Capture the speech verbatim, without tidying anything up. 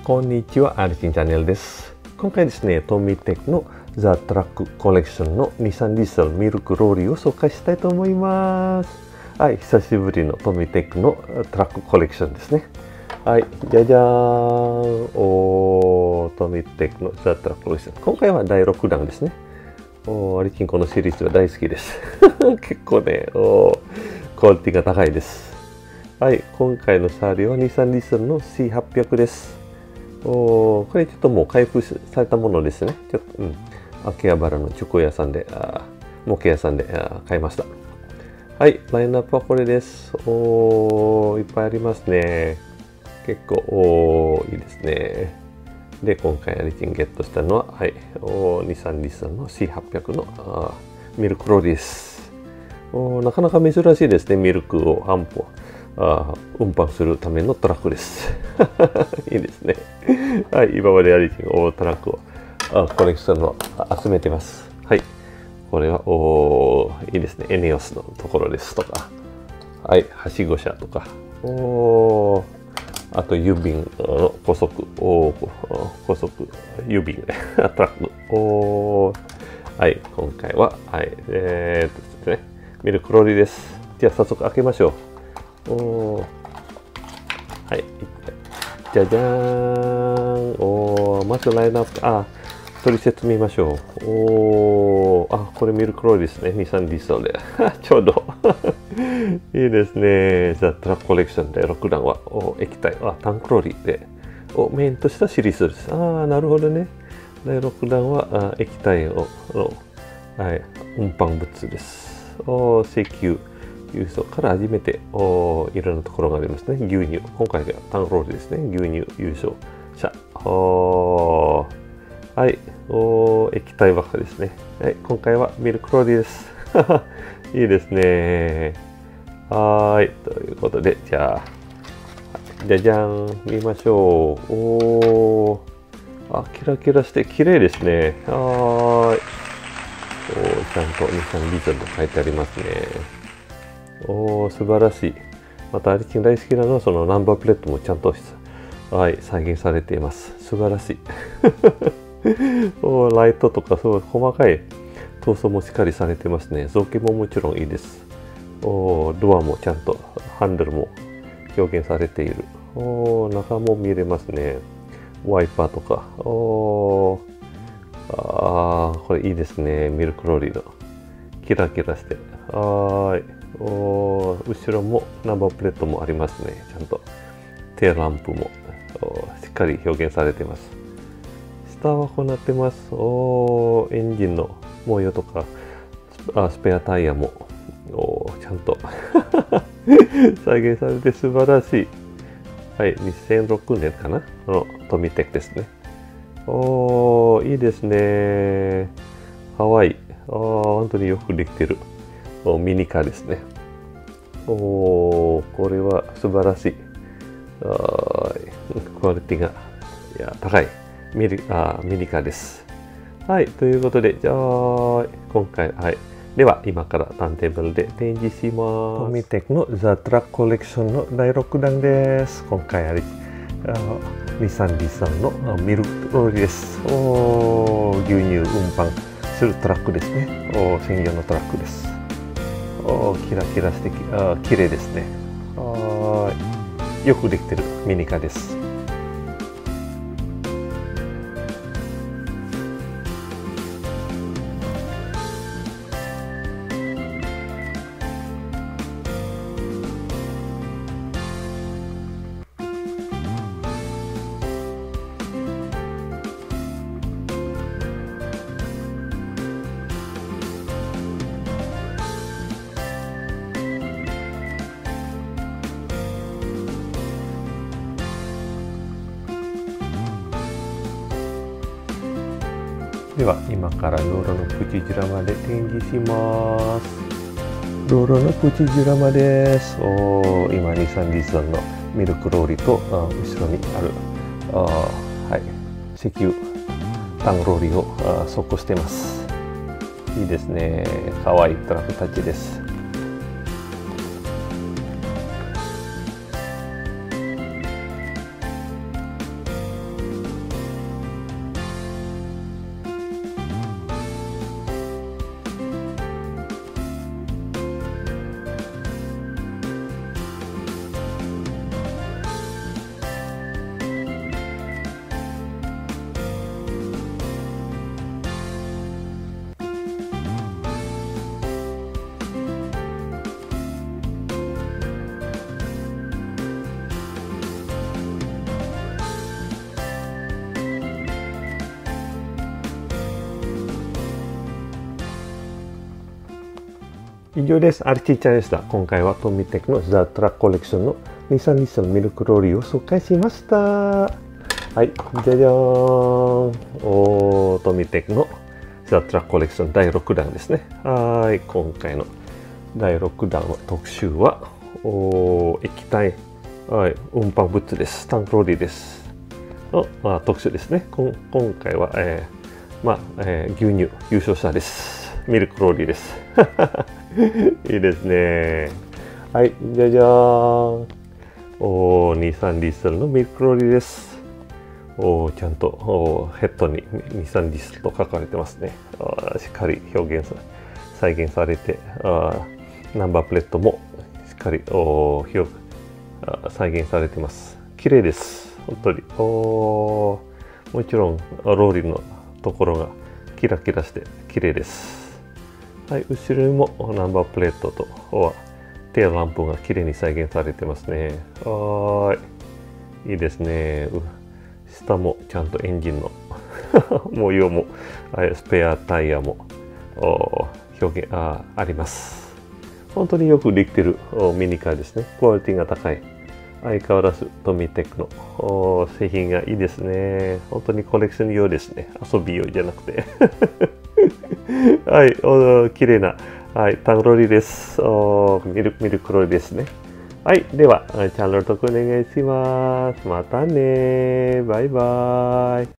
こんにちは、アリチンチャンネルです。今回ですね、トミテクのザ・トラックコレクションの日産ディーゼルミルクローリーを紹介したいと思います。はい、久しぶりのトミテクのトラックコレクションですね。はい、じゃじゃーん。おー、トミテクのザ・トラックコレクション。今回はだいろくだんですね。おー、アリチンこのシリーズは大好きです。結構ね、おー、クオリティが高いです。はい、今回の車両は日産ディーゼルの シーはっぴゃく です。おこれちょっともう開封されたものですね。ちょっと、うん、秋葉原の中古屋さんで、あ模型屋さんであ買いました。はい、ラインナップはこれです。おー、いっぱいありますね。結構、おー、いいですね。で、今回アリチンゲットしたのは、はい、お日産ディーゼルの シーはっぴゃく のあミルクローリーです。おなかなか珍しいですね、ミルクを半歩。あ運搬するためのトラックです。いいですね。はい、今までアリチン大トラックをあコレクションの集めてます。はい、これはおいいですね。エネオスのところですとか、はい、はしご車とか、おあと郵便の高速、お高速郵便トラック、おはい、今回ははいえー、っとですね、ミルクローリーです。じゃあ早速開けましょう。おはい、じゃじゃーん。おまずラインナップ、あ、取説見ましょう。おあ、これミルクローリーですね。日産ディーゼルで。ちょうど。いいですね。ザ・トラックコレクションでろくだんはお液体、あ、タンクローリーでをメインとしたシリーズです。ああ、なるほどね。だいろくだんはあ液体をの、はい、運搬物です。お石油。郵送から初めておいろんなところがありますね。牛乳。今回がタンクロールですね。牛乳郵送車。おはい。お液体ばっかですね。はい。今回はミルクローリーです。いいですね。はい。ということで、じゃあ、じゃじゃん。見ましょう。おあ、キラキラして綺麗ですね。はい。おちゃんと日産ディーゼルと書いてありますね。おー、素晴らしい。またアリチン大好きなのはそのナンバープレートもちゃんと、はい、再現されています。素晴らしい。おライトとかすごい細かい塗装もしっかりされてますね。造形ももちろんいいです。おドアもちゃんとハンドルも表現されている。お中も見れますね。ワイパーとか。おあこれいいですね。ミルクローリーのキラキラして。はい。お後ろもナンバープレートもありますね。ちゃんとテールランプもしっかり表現されています。下はこうなってます。おエンジンの模様とかあスペアタイヤもおちゃんと再現されて素晴らしい。はい、にせんろくねんかなのトミテクですね。おいいですね。ハワイ。あ本当によくできてる。ミニカーですね。おー、これは素晴らしい。あクオリティがいや高いミニあミニカーです。はい、ということで、じゃあ、今回、はい。では、今からターンテーブルで展示します。トミテクのザ・トラックコレクションのだいろくだんです。今回あり、あ日産ディーゼルのミルクローリーです。お牛乳運搬するトラックですね。お専用のトラックです。おキラキラしてきあ綺麗ですね。はいよくできてるミニカーです。では今から道路のプチジュラマで展示します。道路のプチジュラマです。お今日産ディーゼルのミルクローリーとあ後ろにあるあ、はい、石油タンクローリーをあ走行しています。いいですね。かわいいトラックたちです。 以上です。アルチーチャンでした。今回はトミテックのザ・トラックコレクションのにさんリットルミルクローリーを紹介しました。はい、じゃじゃーん。おー、トミテックのザ・トラックコレクションだいろくだんですね。はい、今回のだいろくだんの特集は、おー、液体、はい、運搬物です。タンクローリーです。の、まあ、特集ですね。こん今回は、えー、まあ、えー、牛乳優勝者です。ミルクローリーです。いいですね。はい、じゃじゃーん。おー、にさんリットルのミルクローリーです。おー、ちゃんとおーヘッドににさんリットルと書かれてますね。あしっかり表現さ再現されて、あナンバープレートもしっかりおー表再現されてます。綺麗です。本当に。おー、もちろんローリーのところがキラキラして綺麗です。はい、後ろにもナンバープレートとテールランプが綺麗に再現されてますね。はい、いいですね。下もちゃんとエンジンの模様もスペアタイヤも表現 あ, あります。本当によくできてるミニカーですね。クオリティが高い。相変わらずトミテックの製品がいいですね。本当にコレクション用ですね。遊び用じゃなくて。はい、お綺麗な、はい、タンクローリーです。おミルミルクローリーですね。はい、ではチャンネル登録お願いします。またね。バイバイ。